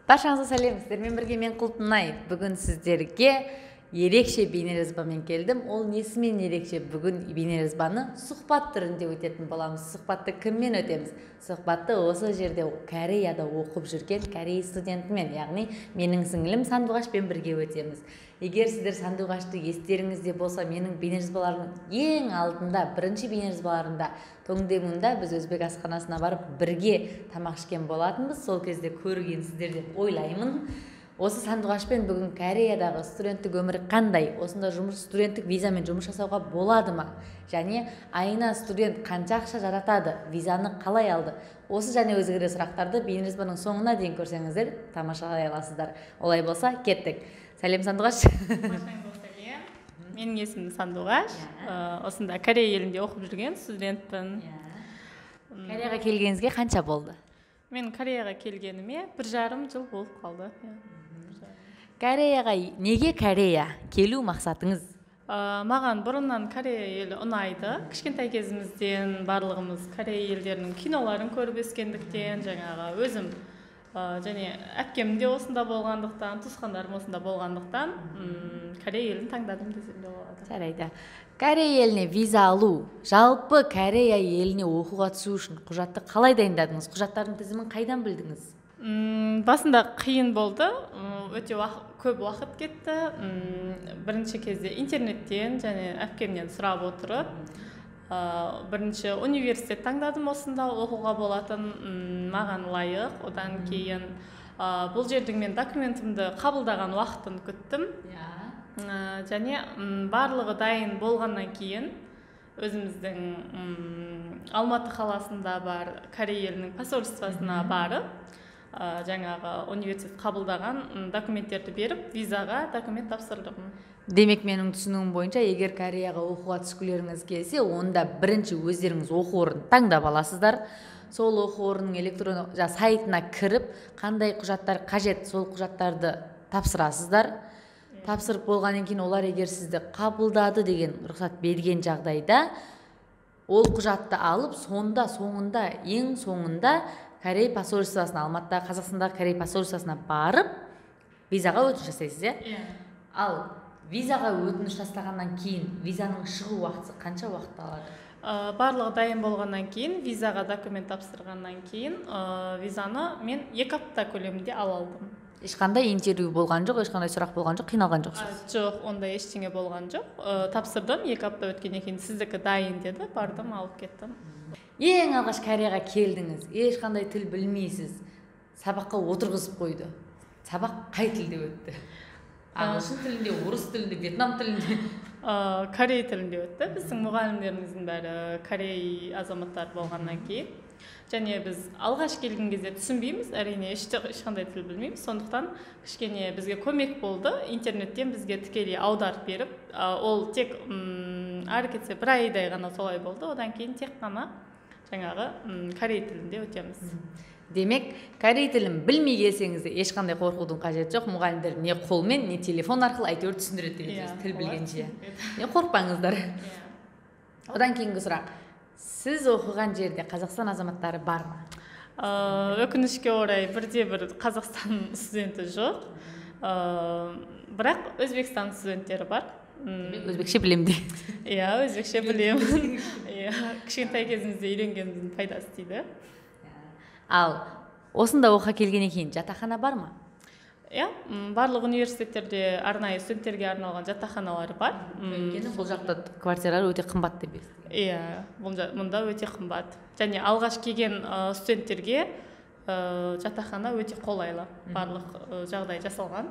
Баршаңызға сәлем, сіздермен бірге мен Құлпынай. Бүгін сіздерге ерекше бейнежазбамен келдім. Ол несімен ерекше? Бүгін бейнежазбаны сұхбат түрінде өтетін боламыз. Сұхбатты кіммен өтеміз? Сұхбатты осы жерде Кореяда оқып жүрген корей студентімен, яғни менің сіңілім Сандуғашпен бірге өтеміз. Егер сіздер Сандуғашты естеріңізде болса, менің бейнежазбаларымның ең алдында, бірінші бейнежазбаларында Тоңдемунда біз өзбек асханасына барып бірге тамақ ішкен болатынбыз. Сол кезде көргенсіздер деп ойлаймын. Осы Сандуғашпен бүгін Кореядағы студенттік өмірі қандай? Осында студенттік визамен жұмыс жасауға болады ма? Және айына студент қанша ақша жаратады? Визаны қалай алды? Осы және өзге де сұрақтарды бейнежазбаның соңына дейін көрсеңіздер, тамашалай аласыздар. Олай болса, кеттік. Сәлем, Сандуғаш. Менің есімім Сандуғаш. Осында Корея елінде оқып жүрген студентпін. Кореяға келгеніңізге қанша болды? Мен Кореяға келгеніме 1,5 жыл болып қалды. Кореяға неге Корея келу мақсатыңыз? Маған бұрыннан Корея елі ұнайды. Кішкентай кезімізден барлығымыз Корея елдерінің киноларын көріп өскендіктен, жаңағы өзім және әпкем де осында болғандықтан, туысқандарым осында болғандықтан, Корея елін таңдадым десем де болады. Жарайды. Корея еліне виза алу, жалпы Корея еліне оқуға түсу үшін құжатты қалай дайындадыңыз? Құжаттардың тізімін қайдан білдіңіз? Басында қиын болды, өте көп уақыт кетті. Бірінші кезде интернеттен және әпкемнен сұрап отырып, бірінші университет таңдадым, осында оқуға болатын, маған лайық. Одан кейін бұл жердің мен документімді қабылдаған уақытын күттім. Және барлығы дайын болғаннан кейін өзіміздің Алматы қаласында бар Корея елінің посольствосына барып, жаңағы университет қабылдаған документтерді беріп, визаға документ тапсырдым. Демек, менің түсінуім бойынша, егер Кореяға оқуға түскілеріңіз келсе, онда бірінші өздеріңіз оқу орнын таңдап аласыздар. Сол оқу орнының электронды сайтына кіріп, қандай құжаттар қажет, сол құжаттарды тапсырасыздар. Тапсырып болғаннан кейін олар егер сізді қабылдады деген рұқсат берген жағдайда, ол құжатты алып, ең соңында Корей посольствосына, Алматыдағы Қазақстандағы Корей посольствосына барып, визаға өтініш жасайсыз, Ал визаға өтініш тастағаннан кейін визаның шығу уақыты қанша уақыт алады? Барлығы дайын болғаннан кейін, визаға документ тапсырғаннан кейін, визаны мен 2 апта көлемінде ала алдым. Ешқандай интервью болған жоқ, ешқандай сұрақ болған жоқ, қиналған жоқсыз? Жоқ, онда ештеңе болған жоқ. Тапсырдым, 2 апта өткеннен кейін сіздікі дайын деді, бардым, алып кеттім. Ең алғаш Кореяға келдіңіз, ешқандай тіл білмейсіз, сабаққа отырғызып қойды. Сабақ қай тілде өтті? Ағылшын тілінде, орыс тілінде, вьетнам тілінде? Корей тілінде өтті. Біздің мұғалімдеріміздің бәрі корей азаматтар болғаннан кейін. Және біз алғаш келген кезде түсінбейміз, әрине ешқандай тіл білмейміз. Сондықтан кішкене бізге көмек болды. Интернеттен бізге тікелей аударып беріп, ол тек ары кетсе 1 айдай ғана солай болды. Одан кейін тек қана жаңағы корей тілінде өтеміз. Демек, корей тілін білмей келсеңіз, ешқандай қорқудың қажеті жоқ. Мұғалімдер не қолмен, не телефон арқылы әйтеуір түсіндіреді дейсіз, тіл білгенше. Не қорықпаңыздар. Одан кейінгі сұрақ. Сіз оқыған жерде Қазақстан азаматтары бар ма? Өкінішке орай бірде-бір Қазақстан студенті жоқ. Бірақ Өзбекстан студенттері бар. Өзбекше білем де. Өзбекше білемін. Кішкентай кезімізде үйренгеніміздің пайдасы тиді. Ал осында оқуға келгеннен кейін жатақхана бар ма? Барлық университеттерде арнайы студенттерге арналған жатақханалар бар. Бұл жақта квартиралар өте қымбат деп естідім. Мұнда өте қымбат. Және алғаш келген студенттерге жатақхана өте қолайлы. Барлық жағдай жасалған.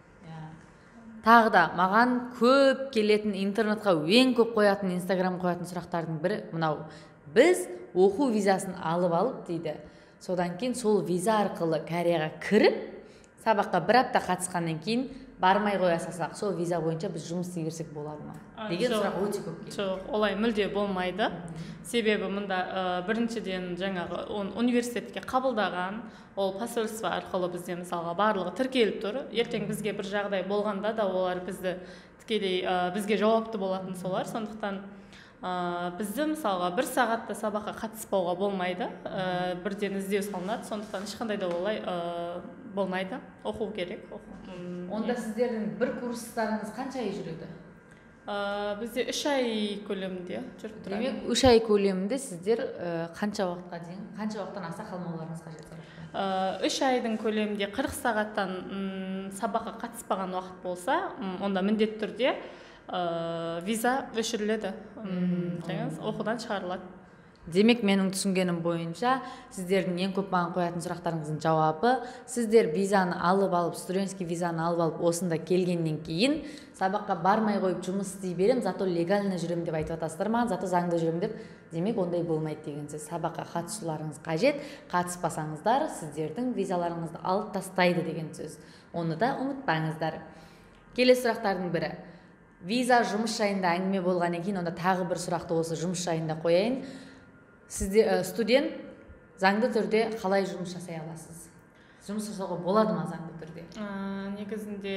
Тағы да маған көп келетін интернетқа ең көп қоятын, инстаграм қоятын сұрақтардың бірі мынау. Біз оқу визасын алып дейді. Содан кейін сол виза арқылы Кореяға кіріп, сабаққа 1 апта қатысқаннан кейін бармай қоя салсақ, сол виза бойынша біз жұмыс істей берсек болады ма? Деген сұрақ өте көп келді. Жоқ, олай мүлде болмайды. Себебі мұнда біріншіден жаңағы университетке қабылдаған, ол посольство арқылы бізде мысалға барлығы тіркеліп тұр. Ертең бізге бір жағдай болғанда да олар бізді тікелей бізге жауапты болатын солар. Сондықтан Бізді мысалға 1 сағатта сабаққа қатыспауға болмайды, бірден іздеу салынады, сондықтан ешқандай да олай болмайды, оқу керек. Онда сіздердің бір курстарыңыз қанша ай жүреді? Бізде 3 ай көлемінде жүріп тұрады. Демек 3 ай көлемінде сіздер қанша уақытқа дейін, қанша уақыттан аса қалмауларыңыз қажет? 3 айдың көлемінде 40 сағаттан сабаққа қатыспаған уақыт болса, онда міндетті түрде виза өшіріледі, оқудан шығарылады. Демек, менің түсінгенім бойынша, сіздердің ең көп маған қоятын сұрақтарыңыздың жауабы, сіздер визаны алып, студентский визаны алып, осында келгеннен кейін сабаққа бармай қойып жұмыс істей берем, зато легально жүрем деп айтып атасыздар маған, зато заңды жүрем деп. Демек, ондай болмайды деген сөз. Сабаққа қатысуларыңыз қажет, қатыспасаңыздар, сіздердің визаларыңызды алып тастайды деген сөз. Оны да ұмытпаңыздар. Келесі сұрақтардың бірі. Виза жұмыс жайында әңгіме болғаннан кейін, онда тағы бір сұрақты осы жұмыс жайында қояйын. Сізде студент заңды түрде қалай жұмыс жасай аласыз? Жұмыс жасауға болады ма заңды түрде? Негізінде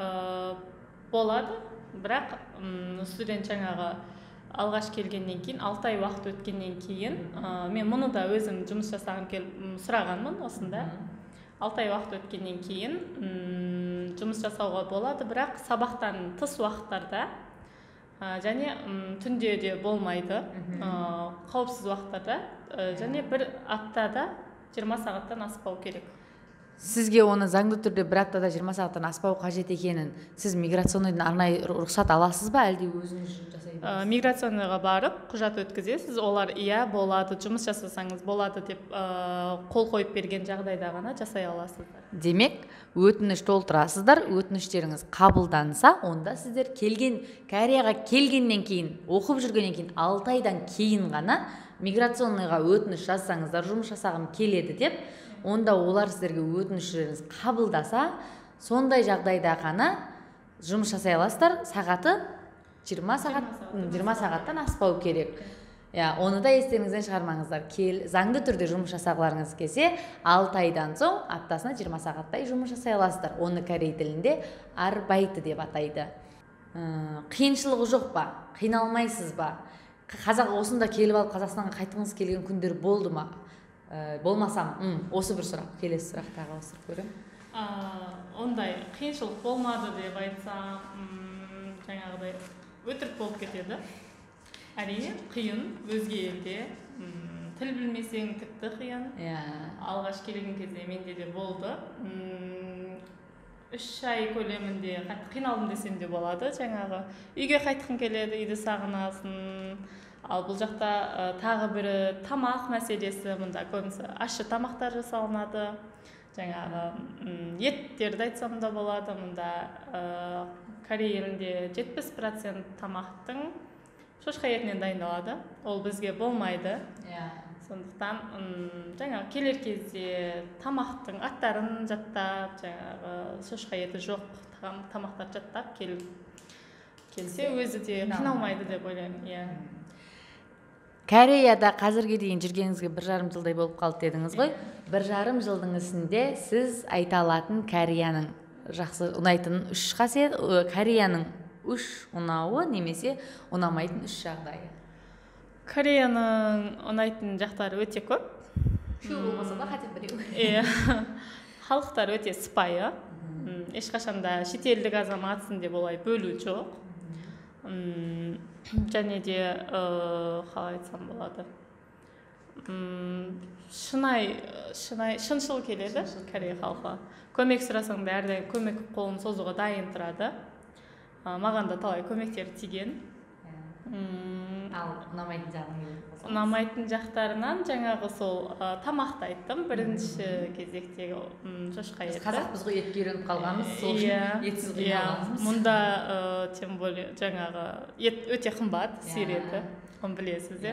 болады, бірақ студент жаңағы алғаш келгеннен кейін, 6 ай уақыт өткеннен кейін, мен мұны да өзім жұмыс жасағым келіп сұрағанмын осында. 6 ай уақыт өткеннен кейін жұмыс жасауға болады, бірақ сабақтан тыс уақыттарда және түнде де болмайды, қауіпсіз уақыттарда, және бір аптада 20 сағаттан аспау керек. Сізге оны заңды түрде бір аптада 20 сағаттан аспау қажет екенін сіз миграционныйдан арнайы рұқсат аласыз ба, әлде өзіңіз жасай бересіз? Миграционныйға барып құжат өткізесіз, олар иә болады, жұмыс жасасаңыз болады деп қол қойып берген жағдайда ғана жасай аласыздар. Демек, өтініш толтырасыздар, өтініштеріңіз қабылданса, онда сіздер Кореяға келгеннен кейін, оқып жүргеннен кейін 6 айдан кейін ғана миграционныйға өтініш жазсаңыздар, жұмыс жасағым келеді деп, онда олар сіздерге өтініштеріңіз қабылдаса, сондай жағдайда ғана жұмыс жасай аласыздар. Сағаты 20 сағаттан аспау керек. Оны да естеріңізден шығармаңыздар. Заңды түрде жұмыс жасағыларыңыз келсе, 6 айдан соң аптасына 20 сағаттай жұмыс жасай аласыздар. Оны корей тілінде арбайты деп атайды. Қиыншылығы жоқ па? Қиналмайсыз ба? Осында келіп алып Қазақстанға қайтқыңыз келген күндер болды ма? Болмасам, осы бір сұрақ, келесі сұрақ тағы осыр көрем. Ондай қиыншылық болмады деп айтсам, жаңағыдай өтірік болып кетеді. Әрине, қиын, өзге елде, тіл білмесең тіпті қиын. Алғаш келген кезде менде де болды. 3 ай көлемінде қиналдым десем де болады. Жаңағы үйге қайтқың келеді, үйді сағынасың. Ал бұл жақта тағы бірі тамақ мәселесі, мұнда көбісі ащы тамақтар жасалынады. Жаңағы еттерді айтсам да болады, мұнда Корей елінде 70% тамақтың шошқа етінен дайындалады. Ол бізге болмайды. Сондықтан жаңағы келер кезде тамақтың аттарын жаттап, жаңағы шошқа еті жоқ тамақтар жаттап келсе өзі де қиналмайды деп ойлаймын. Кореяда қазірге дейін жүргеніңізге 1,5 жылдай болып қалды дедіңіз ғой. 1,5 жылдың ішінде сіз айта алатын Кореяның жақсы ұнайтын 3 қасиет, Кореяның 3 ұнауы немесе ұнамайтын 3 жағдайы? Кореяның ұнайтын жақтары өте көп. Болмаса да хотя біреу. Халықтар өте сыпайы. Ешқашанда шетелдік азаматсың деп олай бөлу жоқ. Және де қалай айтсам болады, шыншыл келеді Корея халқы. Көмек сұрасаң да әрдайым көмек қолын созуға дайын тұрады. Маған да талай көмектер тиген. Ал ұнамайтын жағын? Ұнамайтын жақтарынан жаңағы сол тамақты айттым, бірінші кезектегі шошқа еті. Қазақпыз ғой, етке үйреніп қалғанбыз, сол үшін етсіз қиналғанбыз. Мұнда тем более жаңағы ет өте қымбат, сиыр еті, оны білесіздер.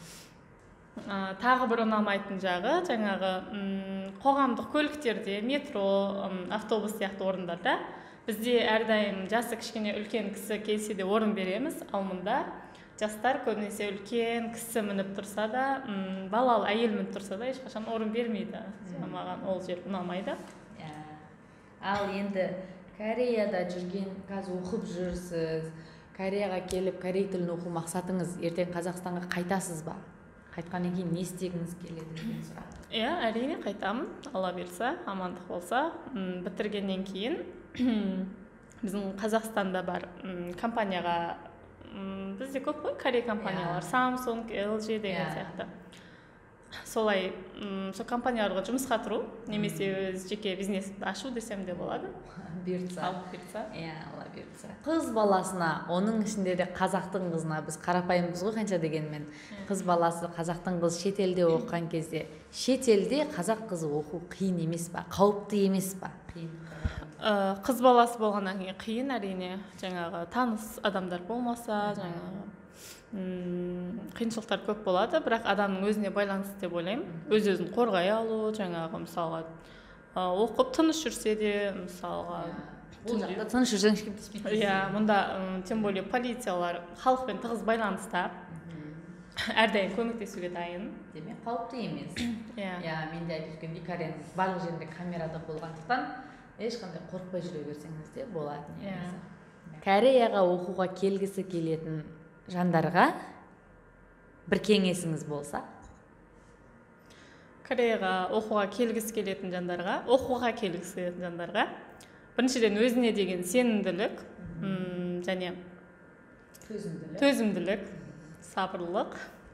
Тағы бір ұнамайтын жағы жаңағы қоғамдық көліктерде, метро, автобус сияқты орындарда бізде әрдайым жасы кішкене үлкен кісі келсе де орын береміз, ал мұнда жастар көбінесе үлкен кісі мініп тұрса да, балалы әйел мініп тұрса да, ешқашан орын бермейді. Маған ол жер ұнамайды. Ал енді Кореяда жүрген, қазір оқып жүрсіз, Кореяға келіп корей тілін оқу мақсатыңыз ертең Қазақстанға қайтасыз ба? Қайтқаннан кейін не істегіңіз келеді деген сұрақ. Иә, әрине қайтамын, алла берса, амандық болса. Бітіргеннен кейін біздің Қазақстанда бар компанияға, бізде көп қой корей компаниялар, Samsung, LG деген сияқты. Солай сол компанияларға жұмысқа тұру, немесе өз жеке бизнесті ашу десем де болады. Бұйыртса. Алып берса. Иә, алла бұйыртса. Қыз баласына, оның ішінде де қазақтың қызына, біз қарапайымбыз ғой қанша дегенмен, қыз баласы, қазақтың қызы шетелде оқыған кезде, шетелде қазақ қызы оқу қиын емес па, қауіпті емес па? Қиын. Қыз баласы болғаннан кейін қиын, әрине, жаңағы таныс адамдар болмаса, жаңағы қиыншылықтар көп болады, бірақ адамның өзіне байланысты деп ойлаймын. Өз-өзін қорғай алу, жаңағы мысалға оқып тыныш жүрсе де, мысалға Бұл жақта тыныш жүрсең ешкім тиіспейді. Иә, мұнда тем более полициялар халықпен тығыз байланыста, әрдайым көмектесуге дайын. Демек, қауіпті емес. Иә, мен де айтып жүргендей, Кореяның барлық жерінде камерада болғандықтан ешқандай қорықпай жүре берсеңіз де болады негізі. Кореяға оқуға келгісі келетін жандарға бір кеңесіңіз болса? Кореяға оқуға келгісі келетін жандарға, біріншіден өзіне деген сенімділік, және төзімділік, сабырлық,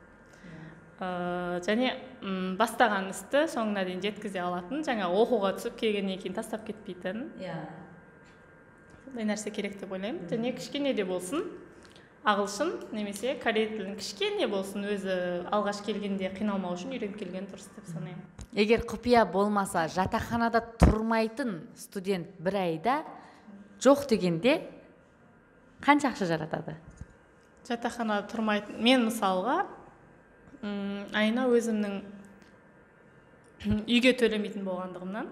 және бастаған істі соңына дейін жеткізе алатын, жаңа оқуға түсіп келгеннен кейін тастап кетпейтін. Сондай нәрсе керек деп ойлаймын. Және кішкене де болсын ағылшын немесе корей тілін кішкене болсын өзі алғаш келгенде қиналмау үшін үйреніп келген дұрыс деп санаймын. Егер құпия болмаса, жатақханада тұрмайтын студент бір айда жоқ дегенде қанша ақша жаратады? Жатақханада тұрмайтын, мен мысалға айына өзімнің үйге төлемейтін болғандығымнан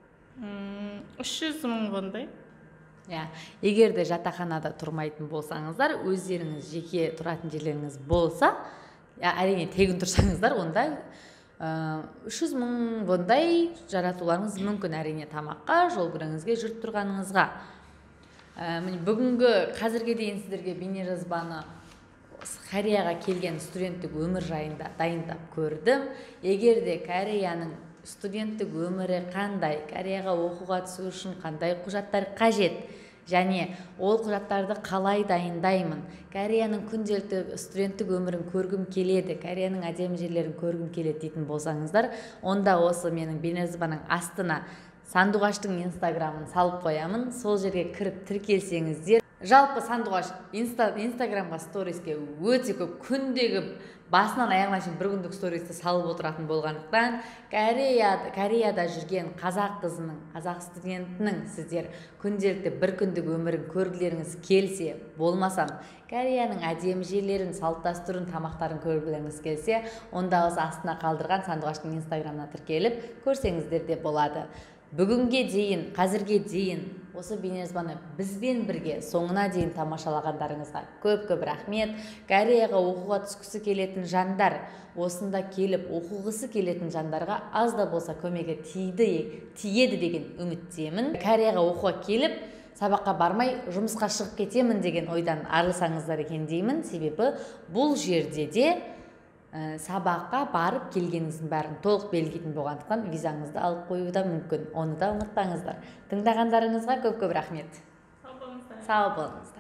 300 мың вондай. Егер де жатақханада тұрмайтын болсаңыздар, өздеріңіз жеке тұратын жерлеріңіз болса, әрине тегін тұрсаңыздар, онда 300 мың вондай жаратуларыңыз мүмкін, әрине тамаққа, жол кіріңізге, жүріп тұрғаныңызға. Бүгінгі қазірге дейін сіздерге бейнежазбаны Кореяға келген студенттік өмір жайында дайындап көрдім. Егер де Кореяның студенттік өмірі қандай, Кореяға оқуға түсу үшін қандай құжаттар қажет, және ол құжаттарды қалай дайындаймын, Кореяның күнделікті студенттік өмірін көргім келеді, Кореяның әдемі жерлерін көргім келеді дейтін болсаңыздар, онда осы менің бейнежазбаның астына Сандуғаштың инстаграмын салып қоямын, сол жерге кіріп тіркелсеңіздер. Жалпы Сандуғаш инстаграмға сториске өте көп, күндегі басынан аяғына шейін бір күндік стористі салып отыратын болғандықтан, Кореяда жүрген қазақ қызының, қазақ студентінің сіздер күнделікті бір күндік өмірін көргілеріңіз келсе, болмасам Кореяның әдемі жерлерін, салт дәстүрін, тамақтарын көргілеріңіз келсе, онда осы астына қалдырған Сандуғаштың инстаграмына тіркеліп көрсеңіздер де болады. Бүгінге дейін, қазірге дейін осы бейнежазбаны бізбен бірге соңына дейін тамашалағандарыңызға көп рахмет. Кореяға оқуға түскісі келетін жандар, осында келіп оқуғысы келетін жандарға аз да болса көмегі тиеді деген үміттемін. Кореяға оқуға келіп, сабаққа бармай жұмысқа шығып кетемін деген ойдан арылсаңыздар екен деймін. Себебі бұл жерде де сабаққа барып келгеніңіздің бәрін толық белгілейтін болғандықтан визаңызды алып қоюы да мүмкін. Оны да ұмытпаңыздар. Тыңдағандарыңызға көп рахмет. Сау болыңыздар. Сау болыңыздар.